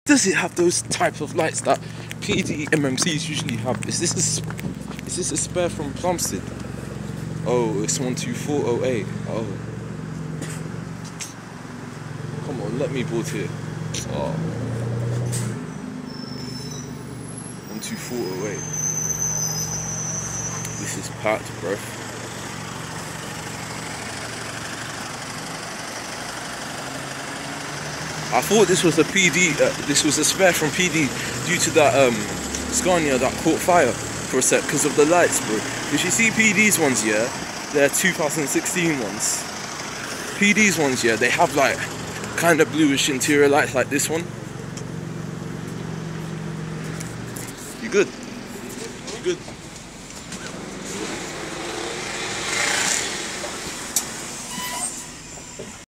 Does it have those type of lights that PD MMCs usually have? Is this a spare from Plumstead? Oh, it's 12408. Oh, come on, let me board here. Oh, 12408. This is packed, bro. I thought this was a PD. This was a spare from PD due to that Scania that caught fire for a sec because of the lights, bro. If you see PD's ones, yeah, they're 2016 ones. PD's ones, yeah, they have like kind of bluish interior lights like this one. You good? You good?